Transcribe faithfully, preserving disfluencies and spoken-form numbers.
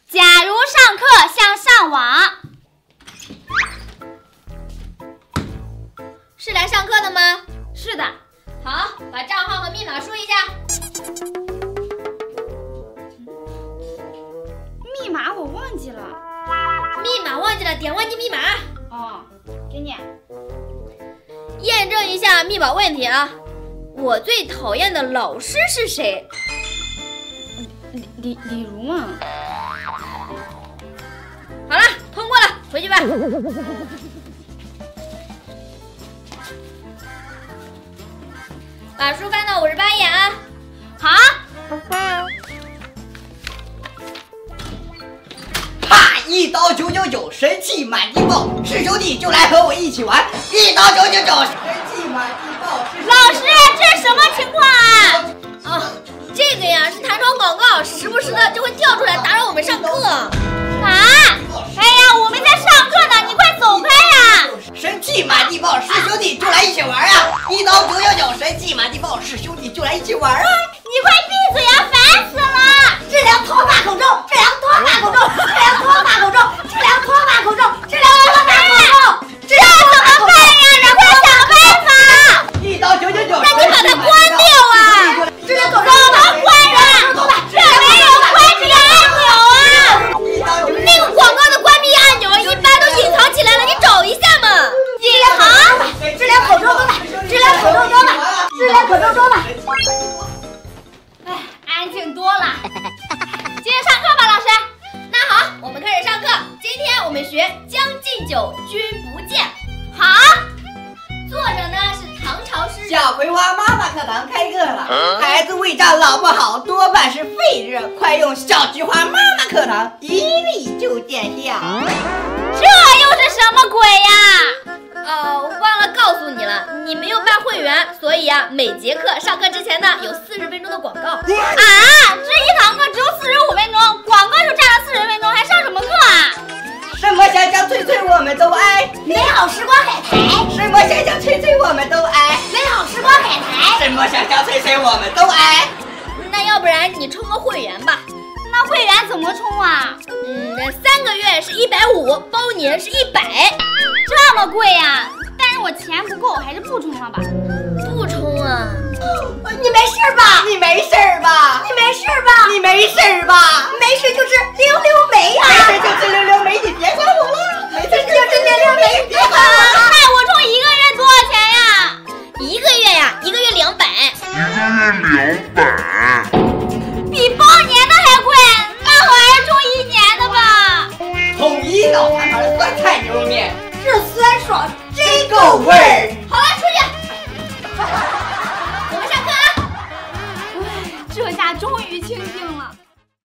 假如上课像上网。 是来上课的吗？ 是的。 好，把账号和密码说一下。 密码我忘记了。 密码忘记了，点忘记密码。 哦，给你。 验证一下密码问题啊！我最讨厌的老师是谁？ 李李李如嘛。 好了，通过了，回去吧。把书翻到五十八页啊！ 好。 哈！一刀九九九，神器满地爆，是兄弟就来和我一起玩。一刀九九九，神器满地爆。 老师，这是什么情况啊？ 啊，这个呀是弹窗广告，时不时的就会跳出来打扰我们上课。 啊！哎呀，我们在上课呢，你快走开呀！ 神器满地爆，是兄弟就来一起玩啊！一刀九九九，神器满地爆，是兄弟就来一起玩啊！ 你快闭嘴呀，烦死了！ 治疗脱发口罩，治疗脱发口罩，治疗脱发口罩，治疗脱发口罩，治疗脱发口罩，这怎么办呀？你快想办法！ 一刀九九九， 那你把它关掉啊！ 治疗口罩， 怎么关呀？这没有关这个按钮啊！ 那个广告的关闭按钮一般都隐藏起来了，你找一下嘛。 隐藏？ 治疗口罩多买，治疗口罩多买，治疗口罩多买。 哎，安静多了。接着上课吧，老师。 那好，我们开始上课。今天我们学《将进酒，君不见》。 好。 作者呢是唐朝诗人。 小葵花妈妈课堂开课了，孩子胃胀老不好，多半是肺热，快用小菊花妈妈课堂，一粒就见效。 这又是什么鬼呀？ 哦，忘了告诉你了，你没有办会员，所以啊，每节课上课之前呢有四十分钟的广告。 啊，这一堂课只有四十五分钟，广告就占了四十分钟，还上什么课啊？ 什么香香脆脆我们都爱， 美好时光海苔。 什么香香脆脆我们都爱， 美好时光海苔。 什么香香脆脆我们都爱。 那要不然你充个会员吧？ 那会员怎么充啊？ 嗯，那三个月是一百五，包年是一百。 这么贵呀？但是我钱不够，还是不充了吧。 不充啊？ 你没事吧？你没事吧？你没事吧？你没事吧？没事就吃溜溜梅呀！没事就吃溜溜梅，你别管我了。没事就吃溜溜梅，别管我了。 那我充一个月多少钱呀？ 一个月呀，一个月两百。 一个月两百。 比包年的还贵，那我还是充一年的吧。 统一老坛牌酸菜牛肉面，这酸爽真够味儿。 好了，出去。我们上课啊。 唉，这下终于清静了。